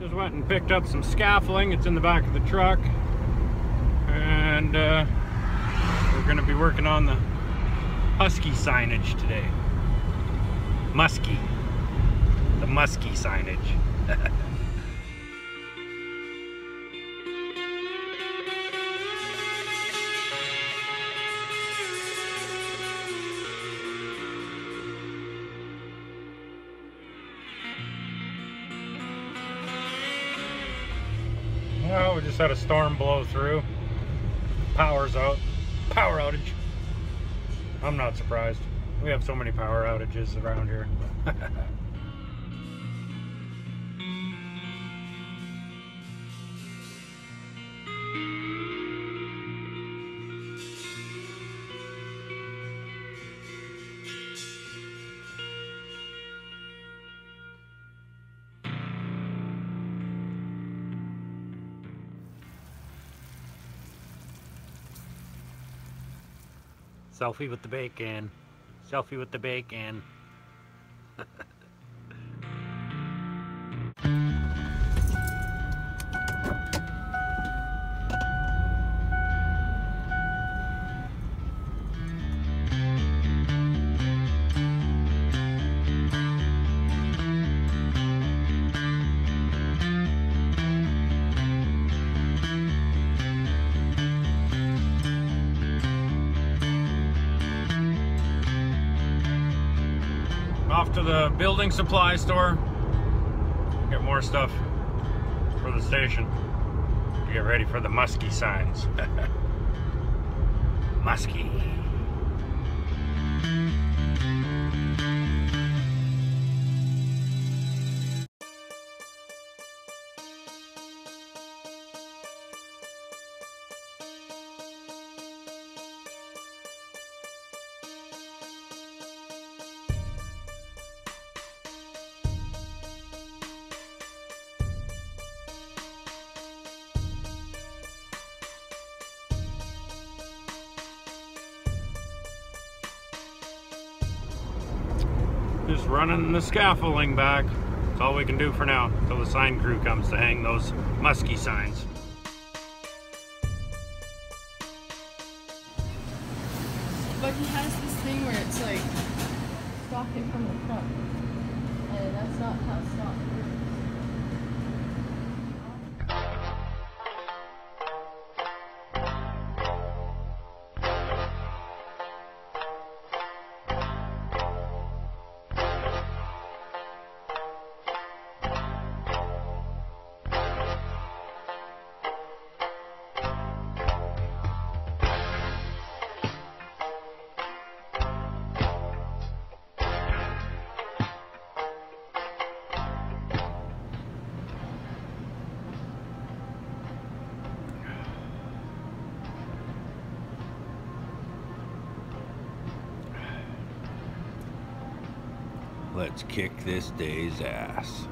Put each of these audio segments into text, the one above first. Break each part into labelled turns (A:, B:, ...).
A: Just went and picked up some scaffolding. It's in the back of the truck. And we're going to be working on the Husky signage today. Muskie. The Muskie signage. Well, we just had a storm blow through. Power's out. Power outage. I'm not surprised. We have so many power outages around here. Selfie with the bacon. Selfie with the bacon. Off to the building supply store. Get more stuff for the station. Get ready for the Muskie signs. Muskie. Just running the scaffolding back. That's all we can do for now until the sign crew comes to hang those Muskie signs.
B: But he has this thing where it's like stock it from the front, and that's not how stock works.
C: Let's kick this day's ass.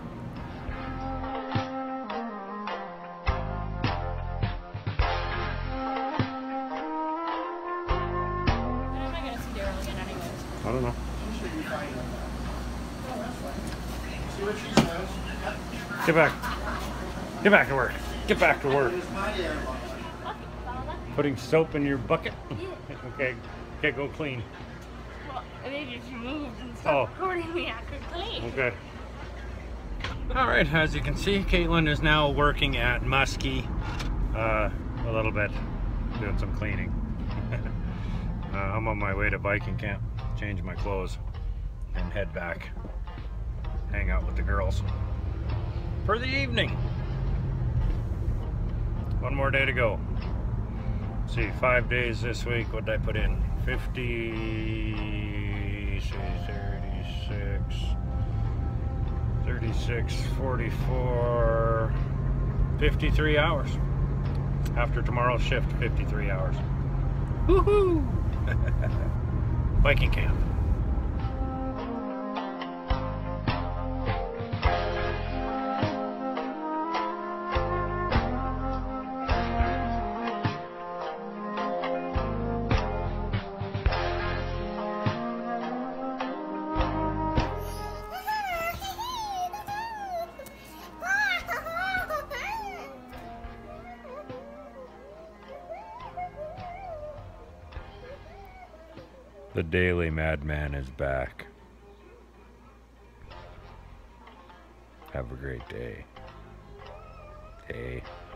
B: When am I gonna see Daryl again anyways?
A: I don't know. Get back. Get back to work. Get back to work. Putting soap in your bucket? Okay. Okay, go clean.
B: Well, they just moved and
A: Oh.
B: stopped recording me after clean.
A: Okay. Alright, as you can see, Caitlin is now working at Muskie a little bit, doing some cleaning. I'm on my way to biking camp, change my clothes, and head back, hang out with the girls for the evening. One more day to go. Let's see, 5 days this week. What did I put in? 50, 36, 44, 53 hours. After tomorrow's shift, 53 hours. Woohoo! Biking camp. The Daily Madman is back. Have a great day. Hey.